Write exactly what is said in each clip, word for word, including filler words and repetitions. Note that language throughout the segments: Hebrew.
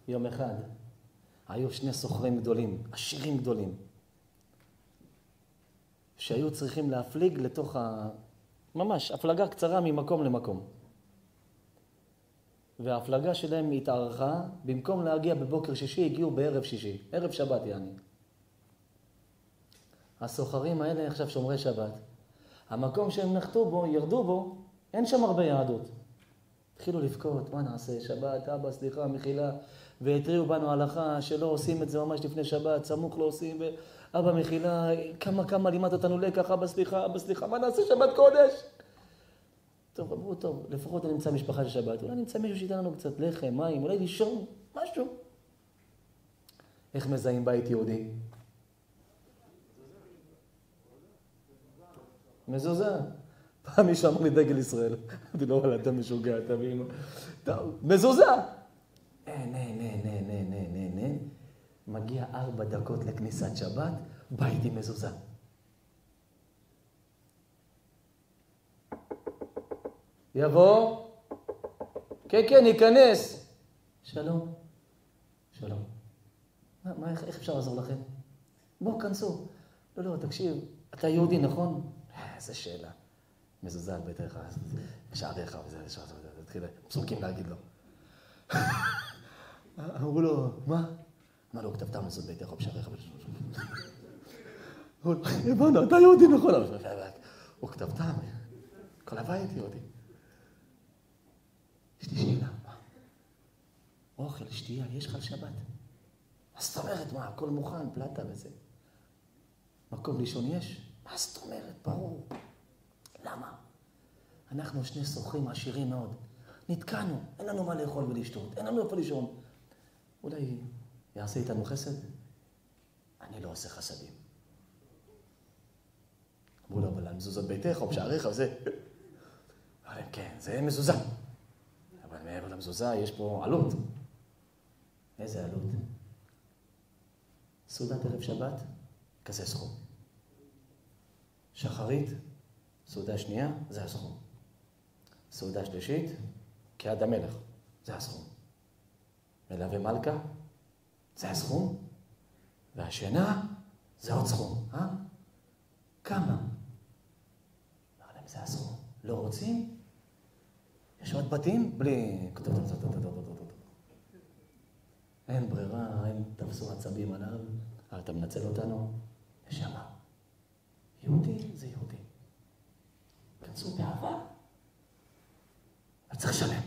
יום אחד, היו שני סוחרים גדולים, עשירים גדולים, שהיו צריכים להפליג לתוך ה... ממש, הפלגה קצרה ממקום למקום. וההפלגה שלהם התארכה, במקום להגיע בבוקר שישי, הגיעו בערב שישי, ערב שבת יעני. הסוחרים האלה עכשיו שומרי שבת. המקום שהם נחתו בו, ירדו בו, אין שם הרבה יהדות. התחילו לבכות, מה נעשה? שבת, אבא, סליחה, מחילה, והתריעו בנו הלכה שלא עושים את זה ממש לפני שבת, סמוך לא עושים, ואבא מחילה, כמה כמה לימד אותנו לקח, אבא סליחה, אבא סליחה, מה נעשה? שבת קודש? טוב, אמרו, טוב, לפחות אני נמצא משפחה של שבת, אולי נמצא מישהו שייתן לנו קצת לחם, מים, אולי לישון, משהו. איך מזהים בית יהודי? מזוזה. פעם מישהו אמר לי דגל ישראל. אמרתי לו, וואלה, אתה משוגע, אתה מבין? טוב, מזוזה. אין, אין, אין, אין, אין, אין, אין, אין. מגיע ארבע דקות לכניסת שבת, בית עם מזוזה. יבוא. כן, כן, ייכנס. שלום. שלום. מה, מה, איך, איך אפשר לעזור לכם? בואו, כנסו. לא, לא, תקשיב, אתה יהודי, נכון? איזה שאלה. מזוזה על ביתך, שעריך, וזה, תתחיל, פסוקים להגיד לו. אמרו לו, מה? מה לא, כתבתם לזאת ביתך ובשעריך. הבנו, אתה יהודי, נכון? הוא כתבתם, כל הבית יהודי. יש לי שאלה, מה? אוכל, שתייה, יש לך לשבת? מה זאת אומרת, מה? הכל מוכן, פלטה וזה. מקום לישון יש? מה זאת אומרת? ברור. למה? אנחנו שני סוחרים עשירים מאוד. נתקענו, אין לנו מה לאכול ולשתות, אין לנו איפה לישון. אולי יעשה איתנו חסד? אני לא עושה חסדים. אמרו לו, אבל המזוזות ביתך או בשעריך וזה. אבל כן, זה מזוזה. אבל מעבר למזוזה יש פה עלות. איזה עלות? סעודת ערב שבת, כזה סכום. שחרית, סעודה שנייה, זה הסכום. סעודה שלישית, כעד המלך, זה הסכום. מלווה מלכה, זה הסכום. והשינה, זה עוד סכום, אה? כמה? לא יודע אם זה הסכום. לא רוצים? יש עוד בתים? בלי... אין ברירה, אין תפסו עצבים עליו. אתה מנצל אותנו? נשמה. יהודי זה יהודי. כנסו באהבה. צריך לשלם.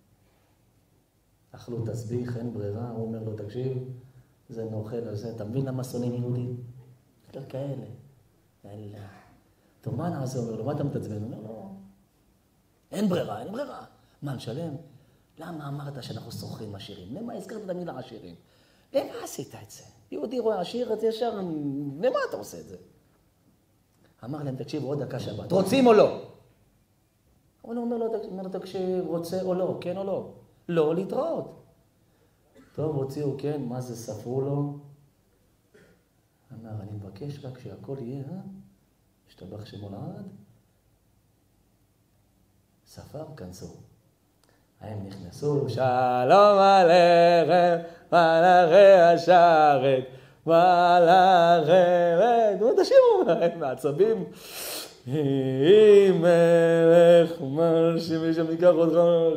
אכלו תסביך, אין ברירה, הוא אומר לו, תקשיב, זה נאכל על זה, אתה מבין למה שונאים יהודים? יש לו כאלה. אלא. טוב, מה נעשה? אומר לו, מה אתה מתעצבן? הוא אומר לו, אין ברירה, אין ברירה. מה, נשלם? למה אמרת שאנחנו סוחרים עשירים? למה הזכרת את המילה עשירים? למה עשית את זה? יהודי רואה עשיר, אז ישר, למה אתה עושה את זה? אמר להם, תקשיב, עוד דקה שבת. רוצים או לא? הוא אומר לו, תקשיב, רוצה או לא, כן או לא? לא, להתראות. טוב, הוציאו, כן, מה זה, ספרו לו? אמר, אני מבקש רק שהכל יהיה, אה? השתבח שמו לעד. ספר, כנסו. הם נכנסו, שלום עליכם, מלאכי השרת, מלאכי רד. מה תשימו? הם מעצבים. היא מלך, מה שמישהו ייקח אותך?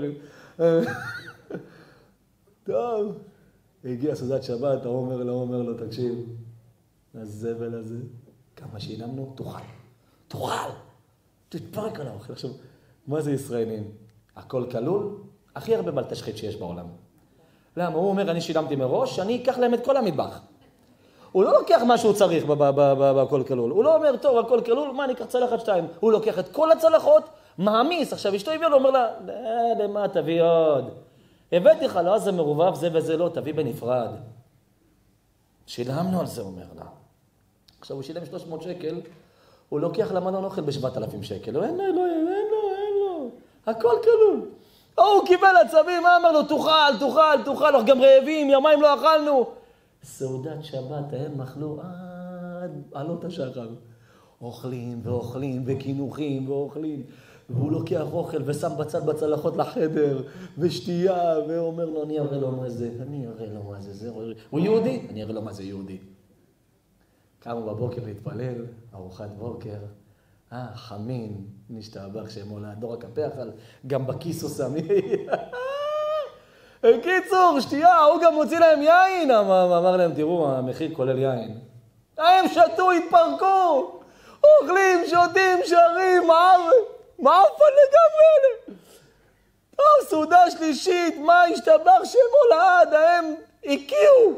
טוב, הגיע סעודת שבת, הוא אומר לו, הוא אומר לו, תקשיב, הזבל הזה, כמה שילמנו, תאכל, תאכל, תתפרק על האוכל. עכשיו, מה זה ישראלים? הכל כלול? הכי הרבה בלתשחית שיש בעולם. למה? הוא אומר, אני שילמתי מראש, אני אקח להם את כל המטבח. הוא לא לוקח מה שהוא צריך בכל כלול. הוא לא אומר, טוב, הכל כלול, מה, אני אקח צלחת שתיים. הוא לוקח את כל הצלחות, מעמיס. עכשיו, אשתו הביאה לו, אומר לה, למה, תביא עוד. הבאתי לך, לא, זה מרובב, זה וזה לא, תביא בנפרד. שילמנו על זה, אומר לה. עכשיו, הוא שילם שלוש מאות שקל, הוא לוקח למנון אוכל ב-שבעת אלפים שקל. אין לו, אין לו, אין לו, אין לו. הכל כלול. או, הוא קיבל עצבים, מה אמר לו? תאכל, תאכל, תאכל, אנחנו גם רעבים, יומיים לא אכלנו. סעודת שבת, הם אכלו עד עלות השחר. אוכלים ואוכלים וכינוחים ואוכלים. והוא לוקח אוכל ושם בצד בצלחות לחדר, ושתייה, ואומר לו, אני אראה לו מה זה, אני אראה לו מה זה, זה, הוא יהודי? אני אראה לו מה זה יהודי. קמו בבוקר להתפלל, ארוחת בוקר, אה, חמין, נשתבח שמולד, לא רק הפחל, גם בכיס הוא שמי. קיצור, שתייה, הוא גם מוציא להם יין, אמר להם, תראו, המחיר כולל יין. הם שתו, התפרקו, אוכלים, שותים, שרים, מעפן לגמרי. טוב, סעודה שלישית, מה השתבח שמולד, הם הקיעו.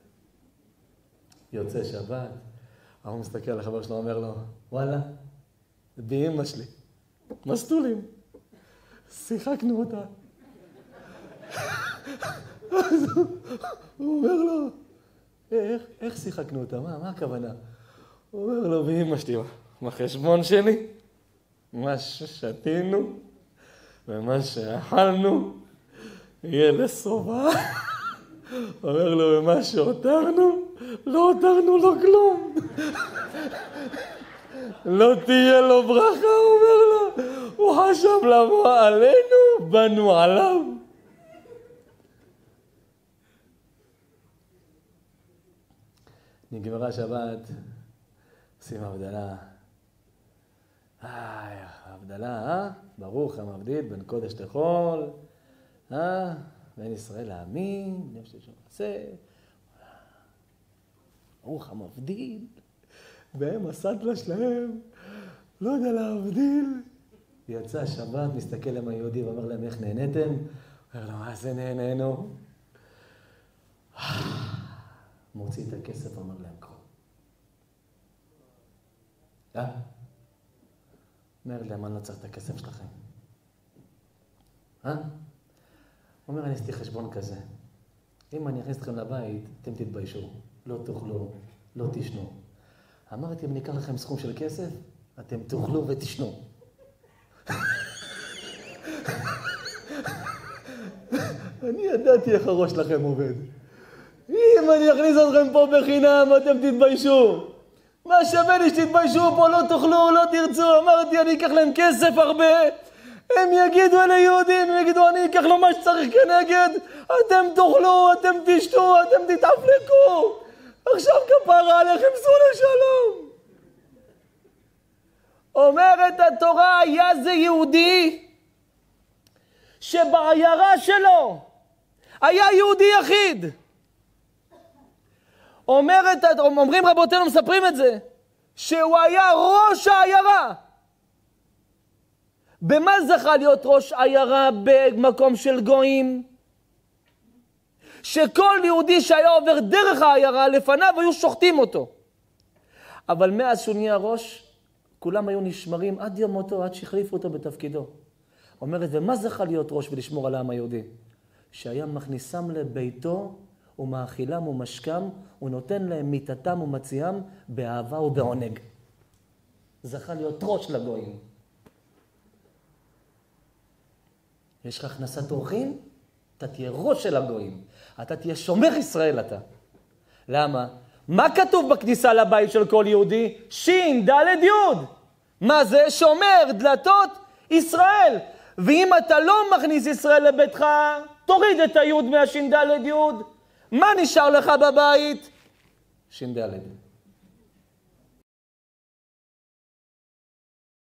יוצא שבת, הוא מסתכל על החבר שלו, אומר לו, וואלה, באמא שלי, מסטולים, שיחקנו אותה. אז הוא אומר לו, איך, איך שיחקנו אותה? מה, מה הכוונה? הוא אומר לו, באמא שלי, מה חשבון שלי? מה ששתינו ומה שאכלנו יהיה לסובה. אומר לו, ומה שהותרנו, לא הותרנו לו כלום. לא תהיה לו ברכה, הוא אומר לו. הוא חשב לבוא עלינו, בנו עליו. נגמרה שבת, עושים הבדלה. איי, הבדלה, אה? ברוך המבדיל בין קודש לחול, אה? בין ישראל להאמין, בני שתי שעושה. ברוך המבדיל. והם הסטלה שלהם, לא יודע להבדיל. יצא שבת, מסתכל להם היהודי ואומר להם, איך נהניתם? אומר לו, מה זה נהנינו? מוציא את הכסף, אומר להם, קרוא. אה? אומר להם, אני לא צריך את הכסף שלכם. אה? הוא אומר, אני עשיתי חשבון כזה. אם אני אכניס אתכם לבית, אתם תתביישו. לא תאכלו, לא תשנו. אמרתי, אם אני אקח לכם סכום של כסף, אתם תאכלו ותשנו. אני ידעתי איך הראש שלכם עובד. אם אני אכניס אתכם פה בחינם, אתם תתביישו. מה שווה לי שתתביישו פה, לא תאכלו, לא תרצו. אמרתי, אני אקח להם כסף הרבה. הם יגידו אלה יהודים, הם יגידו, אני אקח לו מה שצריך כנגד. אתם תאכלו, אתם תשתו, אתם תתאפלקו. עכשיו כפרה עליכם, סעו לשלום. אומרת התורה, היה זה יהודי שבעיירה שלו היה יהודי יחיד. אומרת, אומרים רבותינו, מספרים את זה, שהוא היה ראש העיירה. במה זכה להיות ראש עיירה במקום של גויים? שכל יהודי שהיה עובר דרך העיירה לפניו היו שוחטים אותו. אבל מאז שהוא נהיה ראש, כולם היו נשמרים עד יום מותו, עד שהחליפו אותו בתפקידו. אומרת, ומה זכה להיות ראש ולשמור על העם היהודי? שהיה מכניסם לביתו ומאכילם ומשכם, ונותן להם מיטתם ומציאם באהבה ובעונג. זכה להיות ראש לגויים. יש לך הכנסת אורחים? אתה תהיה ראש של הגויים. אתה תהיה שומר ישראל אתה. למה? מה כתוב בכניסה לבית של כל יהודי? שין, דלת, יוד. מה זה? שומר דלתות ישראל. ואם אתה לא מכניס ישראל לביתך, תוריד את היוד מהשין, דלת, יוד. מה נשאר לך בבית? שין, דלת.